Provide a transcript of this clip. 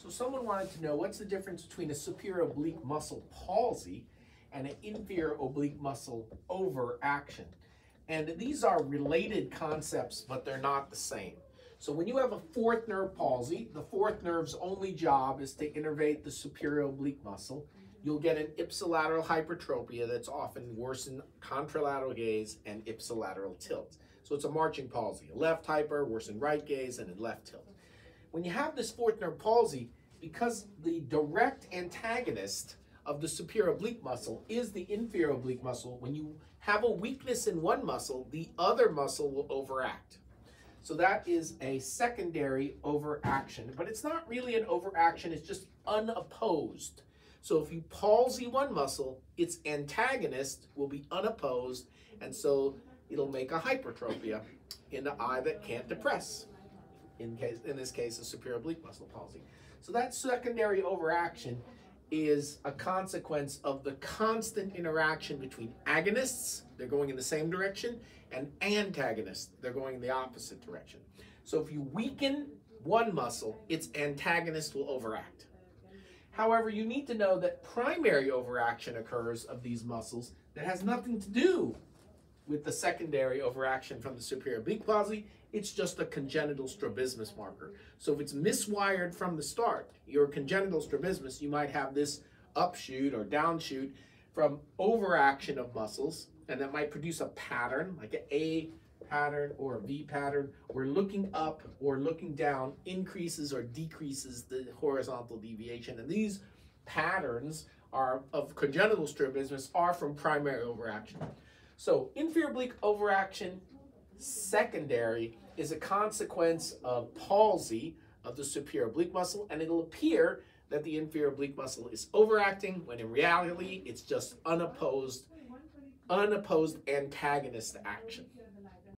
So someone wanted to know what's the difference between a superior oblique muscle palsy and an inferior oblique muscle overaction. And these are related concepts, but they're not the same. So when you have a fourth nerve palsy, the fourth nerve's only job is to innervate the superior oblique muscle. You'll get an ipsilateral hypertropia that's often worsened contralateral gaze and ipsilateral tilt. So it's a marching palsy, a left hyper, worsened right gaze, and a left tilt. When you have this fourth nerve palsy, because the direct antagonist of the superior oblique muscle is the inferior oblique muscle, when you have a weakness in one muscle, the other muscle will overact. So that is a secondary overaction, but it's not really an overaction, it's just unopposed. So if you palsy one muscle, its antagonist will be unopposed, and so it'll make a hypertropia in the eye that can't depress. In this case, a superior oblique muscle palsy. So that secondary overaction is a consequence of the constant interaction between agonists, they're going in the same direction, and antagonists, they're going in the opposite direction. So if you weaken one muscle, its antagonist will overact. However, you need to know that primary overaction occurs of these muscles that has nothing to do with the secondary overaction from the superior oblique palsy. It's just a congenital strabismus marker. So if it's miswired from the start, your congenital strabismus, you might have this upshoot or downshoot from overaction of muscles, and that might produce a pattern, like an A pattern or a V pattern, where looking up or looking down increases or decreases the horizontal deviation. And these patterns are of congenital strabismus are from primary overaction. So inferior oblique overaction secondary is a consequence of palsy of the superior oblique muscle, and it'll appear that the inferior oblique muscle is overacting when in reality it's just unopposed antagonist action.